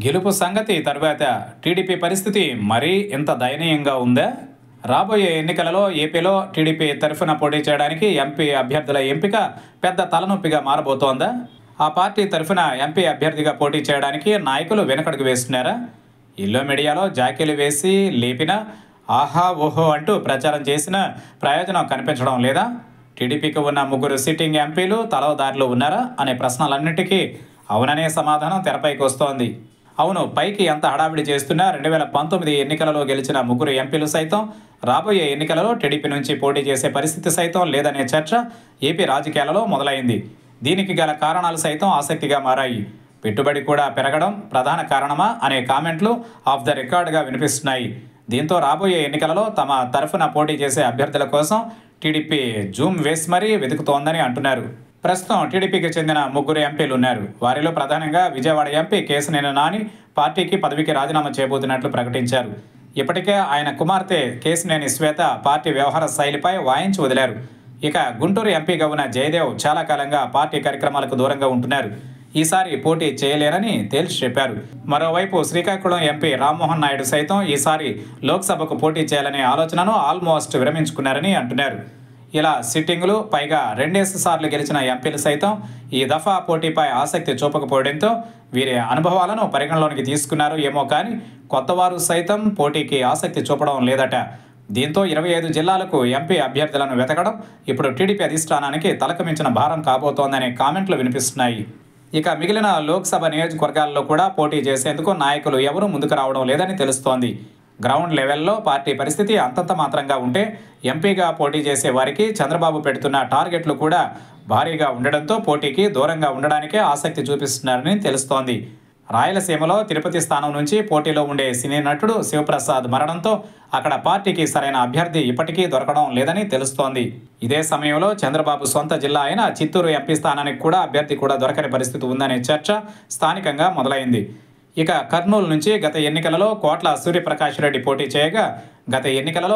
గెలుపు సంగతి తరువాత టీడీపీ పరిస్థితి మరీ ఇంత దయనీయంగా ఉందా? రాబోయే ఎన్నికలలో ఏపీలో టీడీపీ తరఫున పోటీ చేయడానికి ఎంపీ అభ్యర్థుల ఎంపిక పెద్ద తలనొప్పిగా మారబోతోందా? ఆ పార్టీ తరఫున ఎంపీ అభ్యర్థిగా పోటీ చేయడానికి నాయకులు వెనకడుగు వేస్తున్నారా? ఇల్లో మీడియాలో జాకీలు వేసి లేపినా, ఆహా ఓహో అంటూ ప్రచారం చేసినా ప్రయోజనం కనిపించడం లేదా? టీడీపీకి ఉన్న ముగ్గురు సిట్టింగ్ ఎంపీలు తలో దారిలో ఉన్నారా అనే ప్రశ్నలన్నిటికీ అవుననే సమాధానం తెరపైకి వస్తోంది. అవును, పైకి ఎంత హడావిడి చేస్తున్నా 2019 ఎన్నికలలో గెలిచిన ముగ్గురు ఎంపీలు సైతం రాబోయే ఎన్నికలలో టీడీపీ నుంచి పోటీ చేసే పరిస్థితి సైతం లేదనే చర్చ ఏపీ రాజకీయాలలో మొదలైంది. దీనికి గల కారణాలు సైతం ఆసక్తిగా మారాయి. పెట్టుబడి కూడా పెరగడం ప్రధాన కారణమా అనే కామెంట్లు ఆఫ్ ద రికార్డుగా వినిపిస్తున్నాయి. దీంతో రాబోయే ఎన్నికలలో తమ తరఫున పోటీ చేసే అభ్యర్థుల కోసం టీడీపీ జూమ్ వేసి మరీ వెతుకుతోందని అంటున్నారు. ప్రస్తుతం టీడీపీకి చెందిన ముగ్గురు ఎంపీలు ఉన్నారు. వారిలో ప్రధానంగా విజయవాడ ఎంపీ కేశినేని నాని పార్టీకి పదవికి రాజీనామా చేయబోతున్నట్లు ప్రకటించారు. ఇప్పటికే ఆయన కుమార్తె కేశినేని శ్వేత పార్టీ వ్యవహార శైలిపై వాయించి వదిలారు. ఇక గుంటూరు ఎంపీగా ఉన్న జయదేవ్ చాలా కాలంగా పార్టీ కార్యక్రమాలకు దూరంగా ఉంటున్నారు. ఈసారి పోటీ చేయలేరని తేల్చి చెప్పారు. మరోవైపు శ్రీకాకుళం ఎంపీ రామ్మోహన్ నాయుడు సైతం ఈసారి లోక్సభకు పోటీ చేయాలనే ఆలోచనను ఆల్మోస్ట్ విరమించుకున్నారని అంటున్నారు. ఇలా సిట్టింగులు పైగా 2 సార్లు గెలిచిన ఎంపీలు సైతం ఈ దఫా పోటీపై ఆసక్తి చూపకపోవడంతో వీరి అనుభవాలను పరిగణలోనికి తీసుకున్నారు ఏమో కానీ కొత్తవారు సైతం పోటీకి ఆసక్తి చూపడం లేదట. దీంతో 25 జిల్లాలకు ఎంపీ అభ్యర్థులను వెతకడం ఇప్పుడు టీడీపీ అధిష్టానానికి తలకమించిన భారం కాబోతోందనే కామెంట్లు వినిపిస్తున్నాయి. ఇక మిగిలిన లోక్సభ నియోజకవర్గాల్లో కూడా పోటీ చేసేందుకు నాయకులు ఎవరూ ముందుకు రావడం లేదని తెలుస్తోంది. గ్రౌండ్ లెవెల్లో పార్టీ పరిస్థితి అంతంత మాత్రంగా ఉంటే ఎంపీగా పోటీ చేసే వారికి చంద్రబాబు పెడుతున్న టార్గెట్లు కూడా భారీగా ఉండడంతో పోటీకి దూరంగా ఉండడానికే ఆసక్తి చూపిస్తున్నారని తెలుస్తోంది. రాయలసీమలో తిరుపతి స్థానం నుంచి పోటీలో ఉండే సినీ నటుడు శివప్రసాద్ మరణంతో అక్కడ పార్టీకి సరైన అభ్యర్థి ఇప్పటికీ దొరకడం లేదని తెలుస్తోంది. ఇదే సమయంలో చంద్రబాబు సొంత జిల్లా అయిన చిత్తూరు ఎంపీ స్థానానికి కూడా అభ్యర్థి కూడా దొరకని పరిస్థితి ఉందనే చర్చ స్థానికంగా మొదలైంది. ఇక కర్నూలు నుంచి గత ఎన్నికలలో కోట్ల సూర్యప్రకాష్ రెడ్డి పోటీ చేయగా గత ఎన్నికలలో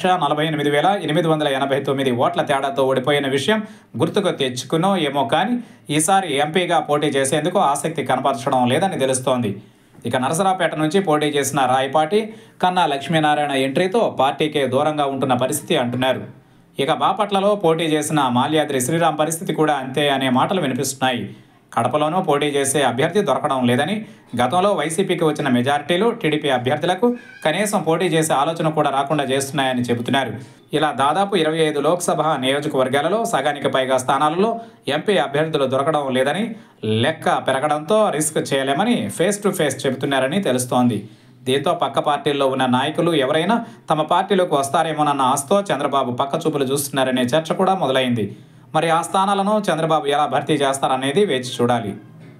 1,48,889 ఓట్ల తేడాతో ఓడిపోయిన విషయం గుర్తుకు తెచ్చుకునో ఏమో కానీ ఈసారి ఎంపీగా పోటీ చేసేందుకు ఆసక్తి కనపరచడం లేదని తెలుస్తోంది. ఇక నరసరావుపేట నుంచి పోటీ చేసిన రాయపాటి కన్నా లక్ష్మీనారాయణ ఎంట్రీతో పార్టీకే దూరంగా ఉంటున్న పరిస్థితి అంటున్నారు. ఇక బాపట్లలో పోటీ చేసిన మాల్యాద్రి శ్రీరామ్ పరిస్థితి కూడా అంతే అనే మాటలు వినిపిస్తున్నాయి. కడపలోనూ పోటీ చేసే అభ్యర్థి దొరకడం లేదని, గతంలో వైసీపీకి వచ్చిన మెజారిటీలు టీడీపీ అభ్యర్థులకు కనీసం పోటీ చేసే ఆలోచన కూడా రాకుండా చేస్తున్నాయని చెబుతున్నారు. ఇలా దాదాపు 25 లోక్సభ నియోజకవర్గాలలో సగానికి పైగా స్థానాలలో ఎంపీ అభ్యర్థులు దొరకడం లేదని, లెక్క పెరగడంతో రిస్క్ చేయలేమని ఫేస్ టు ఫేస్ చెబుతున్నారని తెలుస్తోంది. దీంతో పక్క పార్టీల్లో ఉన్న నాయకులు ఎవరైనా తమ పార్టీలోకి వస్తారేమోనన్న ఆశతో చంద్రబాబు పక్క చూపులు చూస్తున్నారనే చర్చ కూడా మొదలైంది. మరి ఆ స్థానాలను చంద్రబాబు ఎలా భర్తీ చేస్తారనేది వేచి చూడాలి.